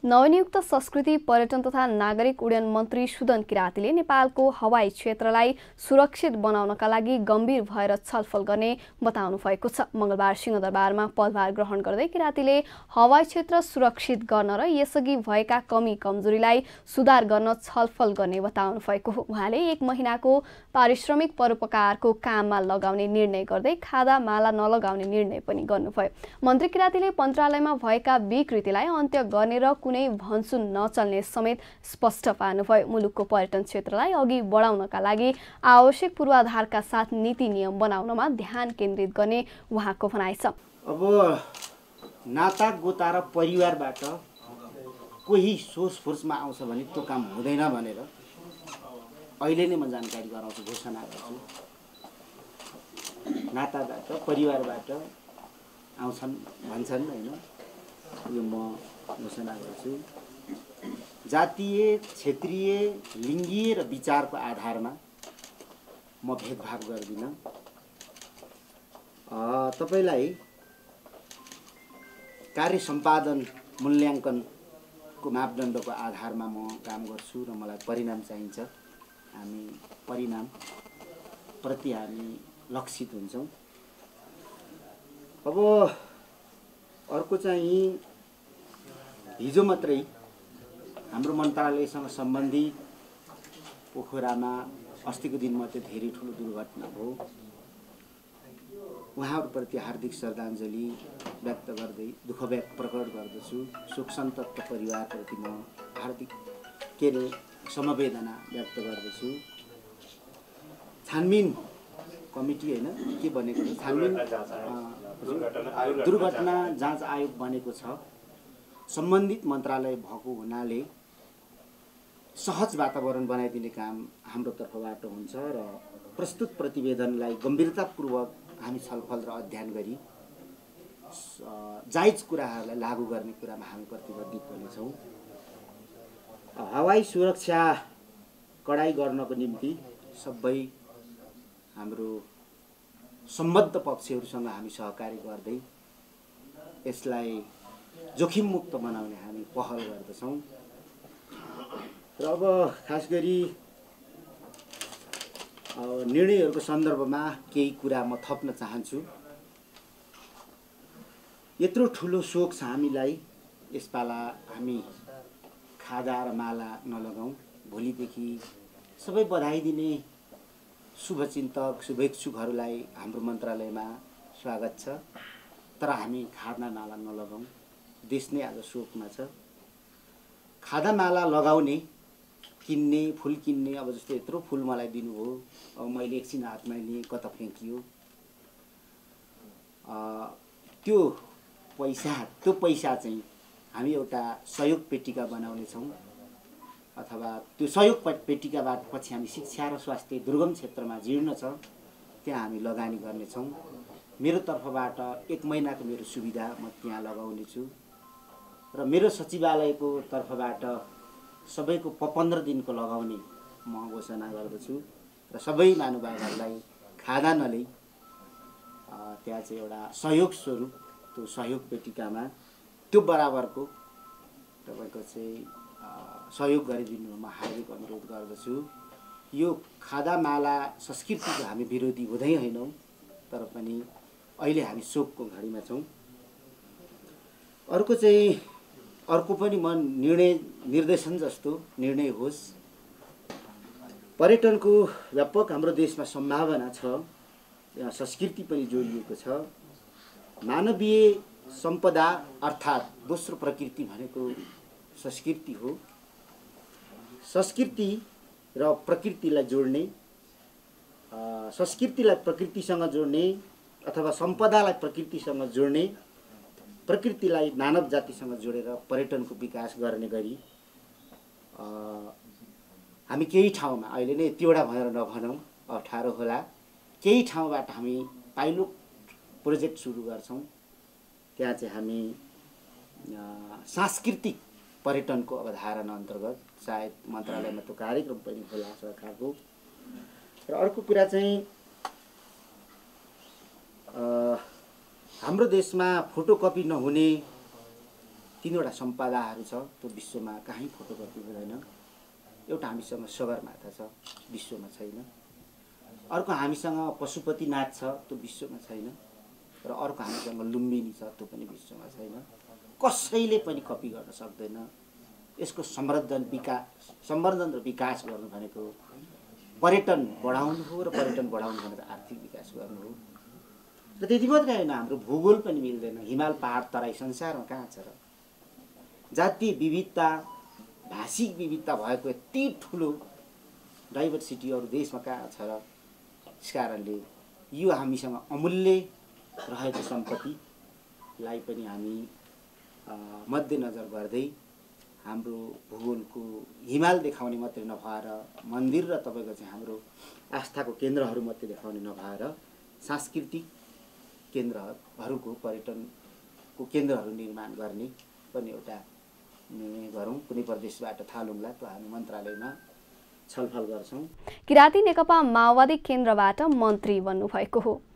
नवनियुक्त संस्कृति पर्यटन तथा नागरिक उड्डयन मन्त्री सुदन किरातीले नेपालको हवाई क्षेत्रलाई सुरक्षित बनाउनका लागि गम्भीर भएर छलफल गर्ने बताउनु भएको छ। मंगलबार सिंहदरबारमा पदभार ग्रहण गर्दै किरातीले हवाई क्षेत्र सुरक्षित गर्न र यसअघि भएका कमी कमजोरीलाई सुधार गर्न छलफल गर्ने बताउनु भएको हो। उहाँले 1 महिनाको पारिश्रमिक परोपकारको काममा लगाउने निर्णय गर्दै खादा माला नलगाउने निर्णय पनि गर्नुभयो। मन्त्री किरातीले मन्त्रालयमा भएका विकृतिलाई अन्त्य गर्ने र कुनै भन्छुन नचल्ने समेत स्पष्ट पार्नुभयो। मुलुकको पर्यटन क्षेत्रलाई अघि बढाउनका लागि आवश्यक पूर्वाधारका साथ नीति नियम बनाउनमा ध्यान केन्द्रित गर्ने उहाँको भनाइ छ। अब नाता गोता र परिवारबाट कोही सोच फोर्समा आउँछ भने त्यो काम हुँदैन भनेर अहिले नै म जानकारी गराउँछु, घोषणा गर्छु। नाताबाट परिवारबाट आउँछन् भन्छन् हैन, यो म घोषणा गर्छु। जातीय, क्षेत्रीय, लिङ्गीय र विचारको आधारमा म भेदभाव गर्दिनँ। तपाईलाई कार्य सम्पादन मूल्याङ्कनको मापदण्डको आधारमा म काम गर्छु र मलाई परिणाम चाहिन्छ। हामी परिणाम प्रति हामी लक्षित हुन्छौँ। अब अर्को चाहिँ हिजो मात्रै हाम्रो मन्त्रालयसँग सम्बन्धित पोखरामा अस्तिको दिन मात्रै धेरै ठुलो दुर्घटना भयो। उहाँहरूप्रति हार्दिक श्रद्धाञ्जली व्यक्त गर्दै दुःख प्रकट गर्दछु। शोक सन्तप्त परिवारप्रति म हार्दिक समवेदना व्यक्त गर्दछु। छानबिन कमिटी हैन के बनेको छ, छानबिन दुर्घटना जाँच आयोग बनेको छ। सम्बन्धित मन्त्रालय भएको हुनाले सहज वातावरण बनाइदिने काम हाम्रो तर्फबाट हुन्छ र प्रस्तुत प्रतिवेदनलाई गम्भीरतापूर्वक हामी छलफल र अध्ययन गरी जायज कुराहरूलाई लागू गर्ने कुरामा हामी प्रतिबद्ध हुनेछौँ। हवाई सुरक्षा कडाई गर्नको निम्ति सबै हाम्रो सम्बद्ध पक्षहरूसँग हामी सहकारी गर्दै यसलाई जोखिम मुक्त बनाउने हामी पहल गर्दछौँ। र अब खास गरी निर्णयहरूको सन्दर्भमा केही कुरा म थप्न चाहन्छु। यत्रो ठुलो शोक छ हामीलाई, यसपाला हामी खादा र माला नलगाउँ। भोलिदेखि सबै बधाई दिने शुभचिन्तक शुभेच्छुकहरूलाई हाम्रो मन्त्रालयमा स्वागत छ, तर हामी खादा माला नलगाउँ। देश नै आज शोकमा छ। खादा माला लगाउने, किन्ने, फुल किन्ने, अब जस्तो यत्रो फुल मलाई दिनुभयो, अब मैले एकछिन हातमा लिएँ, कता फ्याँकियो। त्यो पैसा चाहिँ हामी एउटा सहयोग पेटिका बनाउने छौँ, अथवा त्यो सहयोग पेटिकाबाट पछि हामी शिक्षा र स्वास्थ्य दुर्गम क्षेत्रमा जीर्ण छ त्यहाँ हामी लगानी गर्नेछौँ। मेरो तर्फबाट 1 महिनाको मेरो सुविधा म त्यहाँ लगाउने छु र मेरो सचिवालयको तर्फबाट सबैको 15 दिनको लगाउने म घोषणा गर्दछु र सबै महानुभावहरूलाई खादा नलै त्यहाँ चाहिँ एउटा सहयोग स्वरूप त्यो सहयोग पेटिकामा त्यो बराबरको तपाईँको चाहिँ सहयोग गरिदिनु म हार्दिक अनुरोध गर्दछु। यो खादा माला संस्कृतिको हामी विरोधी हुँदै होइनौँ, तर पनि अहिले हामी शोकको घडीमा छौँ। अर्को पनि म निर्देशन जस्तो निर्णय होस्। पर्यटनको व्यापक हाम्रो देशमा सम्भावना छ, यहाँ संस्कृति पनि जोडिएको छ। मानवीय सम्पदा अर्थात् दोस्रो प्रकृति भनेको संस्कृति हो। संस्कृति र प्रकृतिलाई जोड्ने, संस्कृतिलाई प्रकृतिसँग जोड्ने अथवा सम्पदालाई प्रकृतिसँग जोड्ने, प्रकृतिलाई मानव जातिसँग जोडेर पर्यटनको विकास गर्ने गरी हामी केही ठाउँमा अहिले नै यतिवटा भनेर नभनौँ, 18 होला, केही ठाउँबाट हामी पाइलट प्रोजेक्ट सुरु गर्छौँ। त्यहाँ चाहिँ हामी सांस्कृतिक पर्यटनको अवधारणा अन्तर्गत सायद मन्त्रालयमा त्यो कार्यक्रम पनि होला सरकारको। र अर्को कुरा चाहिँ हाम्रो देशमा फोटोकपी नहुने 3वटा सम्पदाहरू छ, त्यो विश्वमा कहीँ फोटोकपी हुँदैन। एउटा हामीसँग सगरमाथा छ, विश्वमा छैन। अर्को हामीसँग पशुपतिनाथ छ, त्यो विश्वमा छैन। र अर्को हामीसँग लुम्बिनी छ, त्यो पनि विश्वमा छैन। कसैले पनि कपी गर्न सक्दैन। यसको संवर्धन र विकास गर्नु भनेको पर्यटन बढाउनु हो, र पर्यटन बढाउनु भनेको आर्थिक विकास गर्नु हो। र त्यति मात्रै होइन, हाम्रो भूगोल पनि मिल्दैन। हिमाल, पहाड, तराई संसारमा कहाँ छ र? जातीय विविधता, भाषिक विविधता भएको यति ठुलो डाइभर्सिटी अरू देशमा कहाँ छ र? त्यस कारणले यो हामीसँग अमूल्य रहेको सम्पत्तिलाई पनि हामी मध्यनजर गर्दै हाम्रो भूगोलको हिमाल देखाउने मात्रै नभएर, मन्दिर र तपाईँको चाहिँ हाम्रो आस्थाको केन्द्रहरू मात्रै देखाउने नभएर, सांस्कृतिक केन्द्रहरूको, पर्यटनको केन्द्रहरू निर्माण गर्ने पनि एउटा निर्णय गरौँ। कुनै प्रदेशबाट थालौँला, त्यो हामी मन्त्रालयमा छलफल गर्छौँ। किराती नेकपा माओवादी केन्द्रबाट मन्त्री बन्नुभएको हो।